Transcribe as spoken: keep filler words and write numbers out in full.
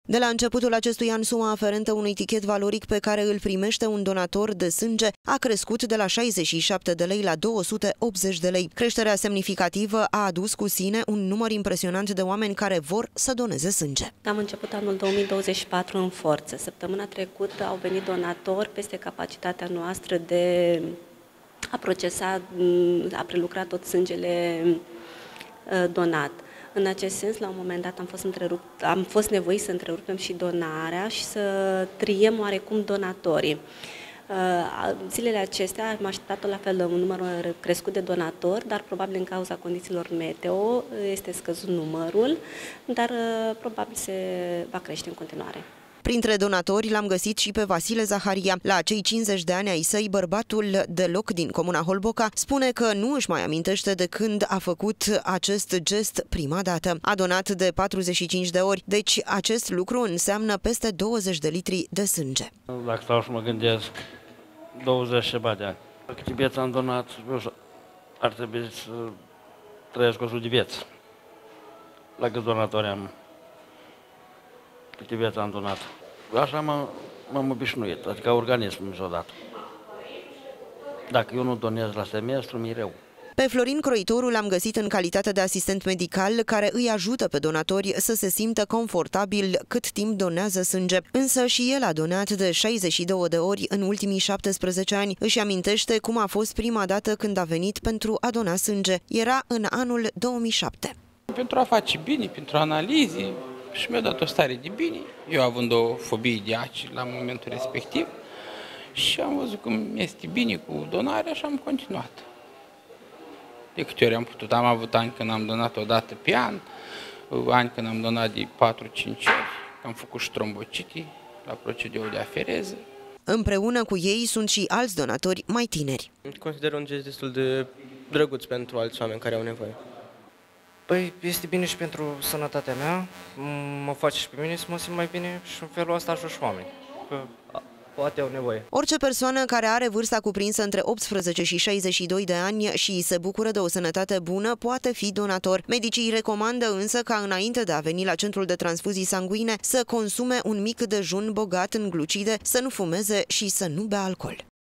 De la începutul acestui an, suma aferentă unui tichet valoric pe care îl primește un donator de sânge a crescut de la șaizeci și șapte de lei la două sute optzeci de lei. Creșterea semnificativă a adus cu sine un număr impresionant de oameni care vor să doneze sânge. Am început anul două mii douăzeci și patru în forță. Săptămâna trecută au venit donatori peste capacitatea noastră de a procesa, a prelucra tot sângele donat. În acest sens, la un moment dat am fost, întrerupt, am fost nevoiți să întrerupem și donarea și să triem oarecum donatorii. Zilele acestea am așteptat la fel un număr crescut de donatori, dar probabil în cauza condițiilor meteo este scăzut numărul, dar probabil se va crește în continuare. Printre donatori l-am găsit și pe Vasile Zaharia. La cei cincizeci de ani ai săi, bărbatul deloc din comuna Holboca spune că nu își mai amintește de când a făcut acest gest prima dată. A donat de patruzeci și cinci de ori, deci acest lucru înseamnă peste douăzeci de litri de sânge. Dacă stau și mă gândesc, douăzeci și ceva de ani. Câte vieți am donat, ar trebui să trăiesc o sută de vieți. La câți donatori am, câte vieți am donat. Așa m-am obișnuit, adică organismul mi-a dat. Dacă eu nu donez la semestru, mi-e rău. Pe Florin Croitorul l-am găsit în calitate de asistent medical care îi ajută pe donatori să se simtă confortabil cât timp donează sânge. Însă și el a donat de șaizeci și două de ori în ultimii șaptesprezece ani. Își amintește cum a fost prima dată când a venit pentru a dona sânge. Era în anul două mii șapte. Pentru a face bine, pentru analize, și mi-a dat o stare de bine, eu având o fobie de aci la momentul respectiv, și am văzut cum este bine cu donarea și am continuat. De câte ori am putut. Am avut ani când am donat o dată pe an, ani când am donat de patru-cinci ori, am făcut și trombociti la procedeul de afereză. Împreună cu ei sunt și alți donatori mai tineri. Consider un gest destul de drăguț pentru alți oameni care au nevoie. Păi este bine și pentru sănătatea mea, mă face și pe mine să mă simt mai bine și în felul ăsta ajut și oameni, că poate au nevoie. Orice persoană care are vârsta cuprinsă între optsprezece și șaizeci și doi de ani și se bucură de o sănătate bună poate fi donator. Medicii recomandă însă ca înainte de a veni la centrul de transfuzii sanguine să consume un mic dejun bogat în glucide, să nu fumeze și să nu bea alcool.